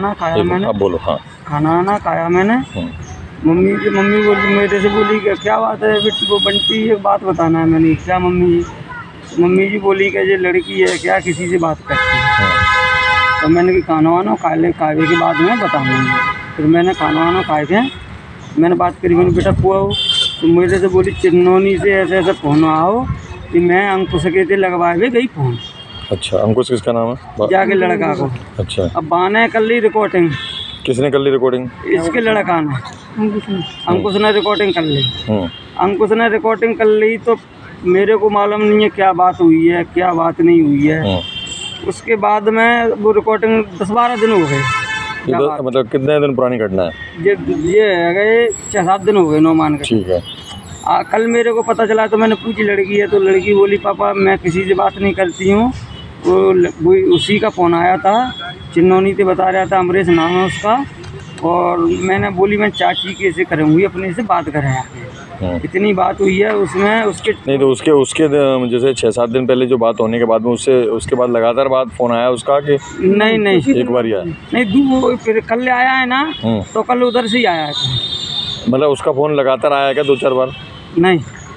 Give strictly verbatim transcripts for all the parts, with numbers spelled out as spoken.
वाना खाया मैंने। अब बोलो। हाँ, खाना वाना खाया मैंने। मम्मी की मम्मी बोली मेरे से बोली कि क्या बात है बेटी को बंटी एक बात बताना है। मैंने क्या मम्मी मम्मी जी बोली कि ये लड़की है क्या किसी से बात करती है। तो मैंने कि खाना वाना खा ले खाने के बाद में बताऊँगा। फिर मैंने खाना वाना खाए थे मैंने बात करी मैंने बेटा हुआ हो तो मेरे से बोली चिन्नौनी से ऐसे ऐसे फ़ोन आओ कि मैं अंकुश के थे लगवा के गई फ़ोन। अच्छा, अंकुश किसका नाम है? जाके लड़का को। अच्छा, अब बाने कर ली रिकॉर्डिंग। किसने कर ली रिकॉर्डिंग? इसके लड़का ने अंकुश ने रिकॉर्डिंग कर ली। अंकुश ने रिकॉर्डिंग कर ली तो मेरे को मालूम नहीं है क्या बात हुई है क्या बात नहीं हुई है। उसके बाद में वो रिकॉर्डिंग दस बारह दिन हो गए। तो मतलब कितने दिन पुरानी घटना है? ये ये है गए छः सात दिन हो गए नो मान के। ठीक है। आ, कल मेरे को पता चला तो मैंने पूछी लड़की है तो लड़की बोली पापा मैं किसी से बात नहीं करती हूँ। वो वो उसी का फ़ोन आया था चिन्नौनी से बता रहा था अमरीश नाम है उसका। और मैंने बोली मैं चाची कैसे करूँगी अपने से बात करें इतनी बात हुई है उसमें उसके नहीं तो उसके उसके जैसे छः सात दिन पहले जो बात होने के बाद में उससे उसके बाद लगातार बात फ़ोन आया उसका कि नहीं नहीं एक बार ही आया? नहीं दो फिर कल आया है ना तो कल उधर से ही आया है। मतलब उसका फ़ोन लगातार आया क्या दो चार बार? नहीं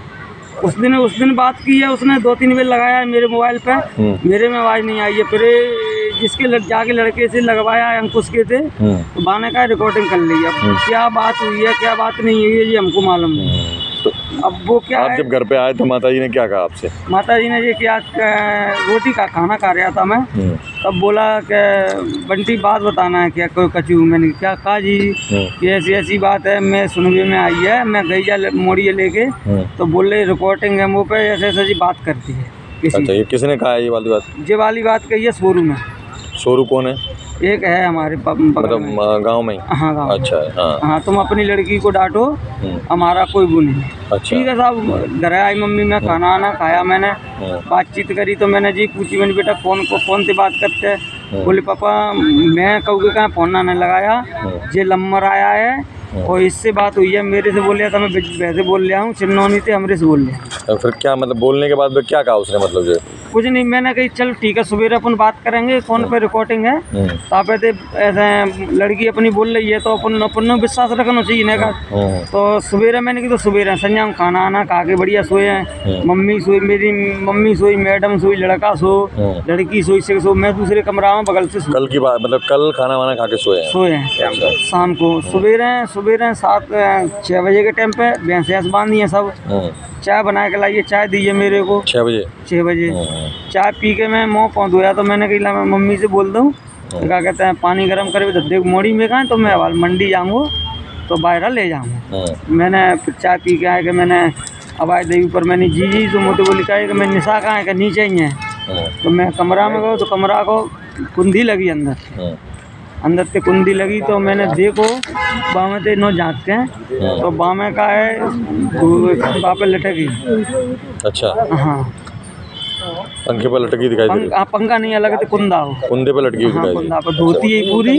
उस दिन उस दिन बात की है उसने दो तीन बार लगाया है मेरे मोबाइल पे। मेरे में आवाज़ नहीं आई है। फिर जिसके लड़, जाके लड़के से लगवाया है अंकुश के थे तो बाने का रिकॉर्डिंग कर ली। अब क्या बात हुई है क्या बात नहीं हुई है ये हमको मालूम नहीं। तो अब वो क्या आप जब घर पे आए तो माता जी ने क्या कहा आपसे? माता जी ने ये क्या रोटी का खाना खा रहा था मैं तब बोला कि बंटी बात बताना है क्या कोई कचू। मैंने क्या कहा जी कि ऐसी ऐसी बात है मैं सुनवे में आई है मैं गई जा मोड़िए लेके तो बोले रिकॉर्डिंग है वो पे ऐसे ऐसे जी बात करती है। अच्छा, ये किसने कहा ये वाली बात? ये वाली बात कही है सोरू में। सोरू कौन है? एक है हमारे मतलब गांव में? हाँ गाँव। अच्छा, हाँ हाँ तुम अपनी लड़की को डांटो हमारा कोई वो नहीं। अच्छा, ठीक है साहब। घर आई मम्मी में खाना वाना खाया मैंने बातचीत करी तो मैंने जी पूछी मैंने बेटा फोन को फोन से बात करते हैं। बोले पापा मैं कहूँ कहाँ फोन ना लगाया ये नंबर आया है और इससे बात हुई है मेरे से बोल रहा था मैं वैसे बोल रहा हूँ चिन्नौनी से हमरे से बोल रहा। फिर क्या मतलब बोलने के बाद क्या कहा उसने? मतलब जो कुछ नहीं मैंने कही चल ठीक है सवेरे अपन बात करेंगे फोन पे रिकॉर्डिंग है तापे थे ऐसे लड़की अपनी बोल रही है तो अपन अपन विश्वास रखना चाहिए ना का। तो सवेरे मैंने की तो सवेरे संजय खाना आना खा के बढ़िया सोए हैं। मम्मी सोई मेरी मम्मी सोई मैडम सोई लड़का सो लड़की सोई से सो मैं दूसरे कमरा में बगल से सो। कल की बात मतलब कल खाना वाना खा के सोए सोए हैं शाम को सवेरे सवेरे सात छः बजे के टाइम पे भैंस भैंस बांधी है सब चाय बना के लाइए चाय दीजिए मेरे को छः बजे छः बजे चाय पी के मैं मुँह पहुँच धोया तो मैंने कही मैं मम्मी से बोल दूँ तो क्या कहते हैं पानी गर्म करे धद्दे मोड़ी में कहा तो मैं मंडी जाऊँगा तो बाहर ले जाऊँगा। मैंने फिर चाय पी के आए कि मैंने आवाज़ दी ऊपर मैंने जी जी तो मुझे बोली कहा कि मैं निशा कहाँ है कि नीचे ही है। तो मैं कमरा में गया तो कमरा को कुंदी लगी अंदर अंदर से कुंदी लगी तो मैंने देखो बामे से नो झाँक के तो बामे का है बापे लटकी। अच्छा, हाँ पंखे पर लटकी दिखाई दे रही है। पंखा नहीं अलग तो कुंदा हो कुंदे पे लटकी हुई दिखाई दे कुंदा पर धोती है पूरी।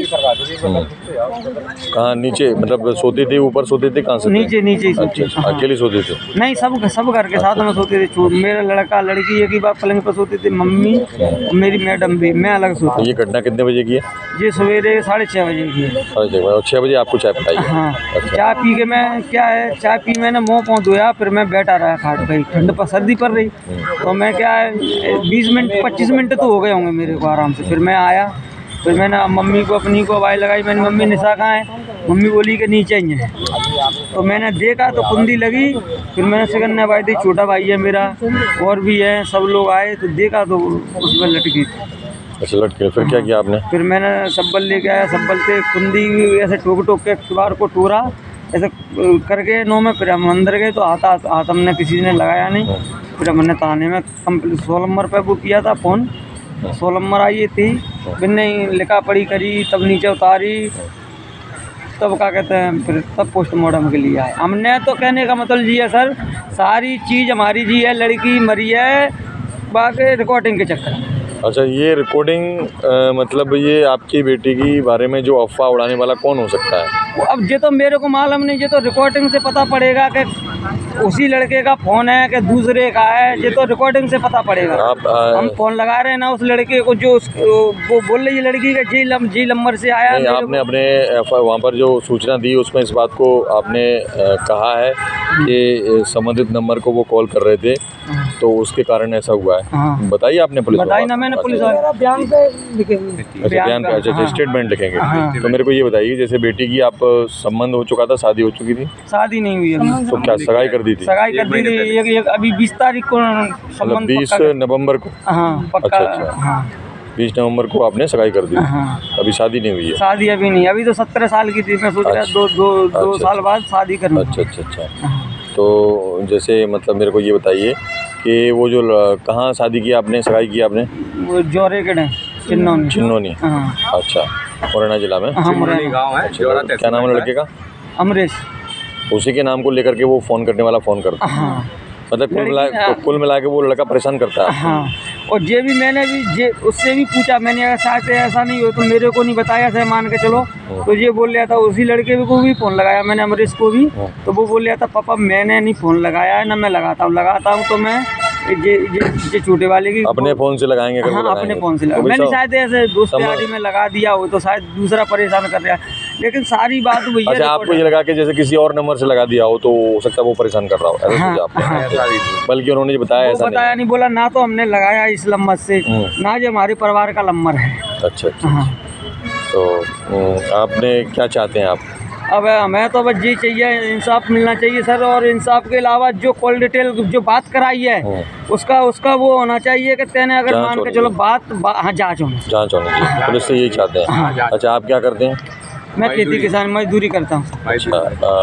कहाँ नीचे मतलब सोती थी ऊपर सोती थी कहाँ से? नीचे नीचे ही सोती। अच्छा, अकेली सोती थी? नहीं सब सब घर के साथ में सोते थे। मेरा लड़का लड़की एक ही बात पलंग पर सोती थी मम्मी मेरी मैडम भी मैं अलग सोती। ये घटना कितने बजे की है? ये सवेरे साढ़े छः बजे की है। साढ़े छः छः बजे आपको चाय पिलाई? हाँ चाय पी के मैं क्या है चाय पी मैंने मुँह पहुँच धोया फिर मैं बैठा रहा खाट पे ठंड पर सर्दी पड़ रही तो मैं क्या है बीस मिनट पच्चीस मिनट तो हो गए होंगे मेरे को आराम से। फिर मैं आया फिर मैंने मम्मी को अपनी को आवाज़ लगाई मैंने मम्मी निशा कहाँ है? मम्मी बोली कि नीचे ही है। तो मैंने देखा तो कुंदी लगी फिर मैंने सेकंड ने भाई दी छोटा भाई है मेरा और भी है सब लोग आए तो देखा तो उसमें लटकी थी। अच्छा लटके फिर क्या किया आपने? फिर मैंने सब्बल लेके आया सब्बल से कुंदी ऐसे टोक टोक के किवाड़ को टोरा ऐसे करके नो में फिर हम अंदर गए तो हाथ हाथ हमने किसी ने लगाया नहीं। फिर हमने थाने में कंप्लीट सौ नंबर पर बुक किया था फ़ोन सौ नंबर आई थी फिर नहीं लिखा पढ़ी करी तब नीचे उतारी तब क्या कहते हैं फिर तब पोस्टमार्टम के लिए आए हमने। तो कहने का मतलब जी है सर सारी चीज़ हमारी जी है लड़की मरी है बाकी रिकॉर्डिंग के चक्कर। अच्छा, ये रिकॉर्डिंग मतलब ये आपकी बेटी की बारे में जो अफवाह उड़ाने वाला कौन हो सकता है? अब ये तो मेरे को मालूम नहीं, ये तो रिकॉर्डिंग से पता पड़ेगा कि उसी लड़के का फ़ोन है कि दूसरे का है, ये तो रिकॉर्डिंग से पता पड़ेगा। आप आ, हम फ़ोन लगा रहे हैं ना उस लड़के को जो उस, वो बोल रही है लड़की का जी लम, जी नंबर से आया। नहीं, आपने अपने वहाँ पर जो सूचना दी उसमें इस बात को आपने कहा है कि संबंधित नंबर को वो कॉल कर रहे थे तो उसके कारण ऐसा हुआ है। हाँ। बताइए आपने पुलिस बताई ना मैंने पुलिस वाले बयान पे लिखेंगे। अच्छा, बयान पे अच्छा हाँ। स्टेटमेंट लिखेंगे। हाँ। तो मेरे को ये बताइए, जैसे बेटी की आप संबंध हो चुका था, शादी हो चुकी थी? शादी नहीं हुई अभी। तो क्या सगाई कर दी थी? सगाई कर दी थी एक, एक, अभी बीस तारीख को मतलब बीस नवंबर को? हाँ पक्का। अच्छा, अच्छा। हाँ बीस नवंबर को आपने सगाई कर दी? हाँ। अभी शादी नहीं हुई है? शादी अभी नहीं, अभी तो सत्रह साल की थी, मैं सोच रहा दो दो दो अच्छा, साल बाद शादी करूँ। अच्छा अच्छा अच्छा। तो जैसे मतलब मेरे को ये बताइए कि वो जो ल- कहाँ शादी की आपने, सगाई की आपने? वो जोरे के डे चिन्नौनी। चिन्नौनी? हाँ अच्छा, मुरैना जिला में? हाँ मुरैना गाँव है। अच्छा, क्या नाम है लड़के का? अमरीश। उसी के नाम को लेकर के वो फ़ोन करने वाला फ़ोन करता है? हाँ मतलब कुल मिला लड़की- तो कुल मिला के वो लड़का परेशान करता है? हाँ। और ये भी मैंने भी जे उससे भी पूछा, मैंने अगर शायद ऐसा नहीं हो तो मेरे को नहीं बताया, ऐसे मान के चलो। तो ये बोल रहा था, उसी लड़के को भी फ़ोन लगाया मैंने, अमरीश को भी। तो वो बोल रहा था पापा मैंने नहीं फ़ोन लगाया है, ना मैं लगाता हूँ, लगाता हूँ तो मैं ये ये ये छोटे वाले की अपने फ़ोन से लगाएंगे? अगर वो हाँ लगाएंगे अपने फ़ोन से तो लगा, भाई मैंने साहब, शायद ऐसे दोस्त समझ- यारी में लगा दिया हो तो शायद दूसरा परेशान कर रहा है, लेकिन सारी बात वही है। अच्छा, आपको ये लगा कि जैसे किसी और नंबर से लगा दिया हो तो हो सकता है वो परेशान कर रहा हो, ऐसा हाँ, सोचा आपने? हाँ। बल्कि उन्होंने जो बताया वो ऐसा बताया नहीं। नहीं, बोला ना तो हमने लगाया इस नंबर से, हम्म। ना जो हमारे परिवार का नंबर है। अच्छा अच्छा। हाँ तो हम्म, आपने क्या चाहते हैं आप? अब हमें तो बस ये चाहिए, इंसाफ मिलना चाहिए सर, और इंसाफ के अलावा जो कॉल डिटेल जो बात कराई है उसका उसका वो होना चाहिए कि तेने अगर जांच मान के होनी चलो बात बा, हाँ जाँच होनी। जांच होनी चाहिए, पुलिस से यही चाहते हैं? अच्छा, आप क्या करते हैं? मैं खेती किसान मजदूरी करता हूँ। अच्छा,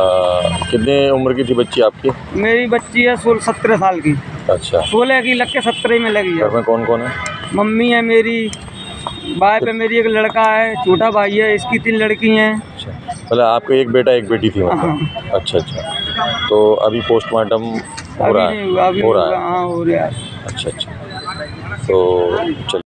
आ, कितने उम्र की थी बच्ची आपकी? मेरी बच्ची है सोलह सत्रह साल की। अच्छा, सोलह की लग के सत्रह में लगी घर है। में कौन कौन है? मम्मी है मेरी, भाई पे मेरी एक लड़का है, छोटा भाई है, इसकी तीन लड़की हैं। अच्छा, मतलब आपको एक बेटा एक बेटी थी मतलब? अच्छा अच्छा। तो अभी पोस्टमार्टम हो अभी रहा नहीं है? हुआ, अभी हो रहा है? हाँ हो रहा है। अच्छा अच्छा। तो चलिए।